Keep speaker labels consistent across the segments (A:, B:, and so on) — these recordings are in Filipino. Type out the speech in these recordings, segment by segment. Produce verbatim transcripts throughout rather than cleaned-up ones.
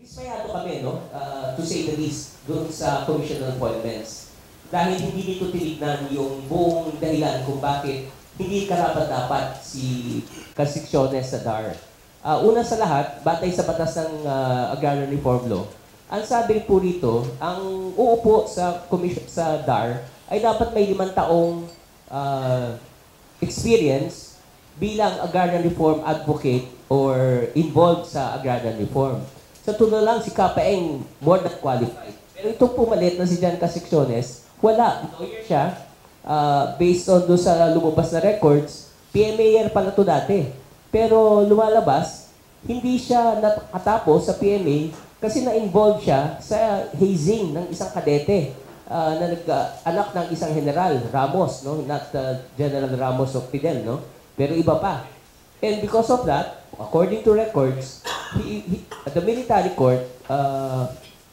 A: Dismayado kami, no? Uh, to say the least, doon sa Commission on Appointments. Dahil hindi dito tinignan yung buong dahilan kung bakit hindi karapat-dapat si Castriciones sa D A R. Uh, una sa lahat, batay sa batas ng uh, Agrarian Reform Law, ang sabi po rito, ang uupo sa commission sa D A R ay dapat may limang taong uh, experience bilang agrarian reform advocate or involved sa agrarian reform. Sa tulo lang, si Kapaeng more than qualified. Pero itong pumalit na si John Castriciones, wala. Lawyer siya. Uh, based on doon sa lumabas na records, P M A R pala ito dati. Pero lumalabas, hindi siya nakatapos sa P M A kasi na-involve siya sa hazing ng isang kadete uh, na nag-anak ng isang general, Ramos, no? Not uh, General Ramos of Fidel, no? Pero iba pa. And because of that, according to records, he, he, the military court uh,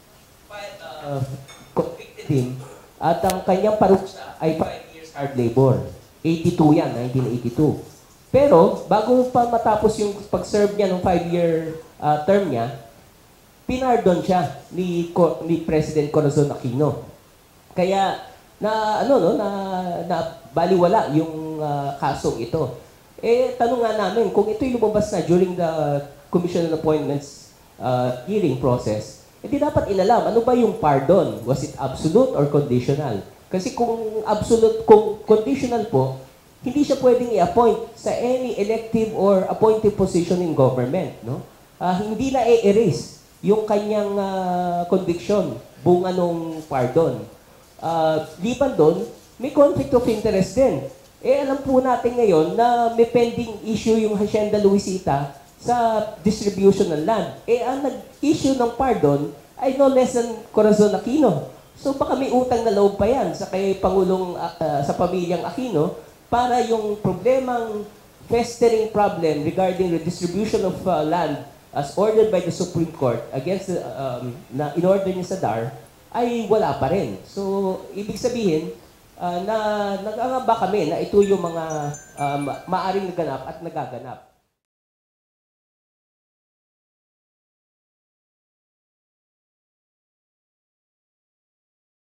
A: uh, convicted him at ang kanyang paruksa ay five years hard labor. eighty-two yan, nineteen eighty-two. Pero, bago pa matapos yung pag-serve niya ng five-year uh, term niya, pinardon siya ni, ni President Corazon Aquino. Kaya, na, ano, no, na, na baliwala yung uh, kasong ito. Eh, tanong nga namin, kung ito'y lumabas na during the Commission on Appointments uh, hearing process, hindi dapat inalam, ano ba yung pardon? Was it absolute or conditional? Kasi kung absolute, kung conditional po, hindi siya pwedeng i-appoint sa any elective or appointed position in government, no? Uh, hindi na i-erase yung kanyang uh, conviction, bunga nung pardon. Uh, liban doon, may conflict of interest din. Eh, alam po natin ngayon na may pending issue yung Hacienda Luisita sa distribution ng land. Eh, ang nag-issue ng pardon ay no less than Corazon Aquino. So, baka may utang na loob pa yan sa kay Pangulong, uh, sa pamilyang Aquino para yung problemang festering problem regarding the distribution of uh, land as ordered by the Supreme Court against the, um, na in-order niya sa D A R ay wala pa rin. So, ibig sabihin, Uh, na nag-angamba kami na ito yung mga uh, maaring naganap at nagaganap.